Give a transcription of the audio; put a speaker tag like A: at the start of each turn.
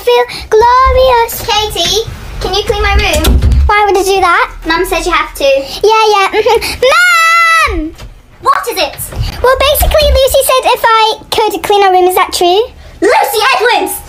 A: feel glorious.
B: Katie, can you clean my room?
A: Why would I do that?
B: Mum said you have to.
A: Yeah. Mum!
B: What is it?
A: Well, basically, Lucy said if I could clean our room. Is that true?
B: Lucy Edwards!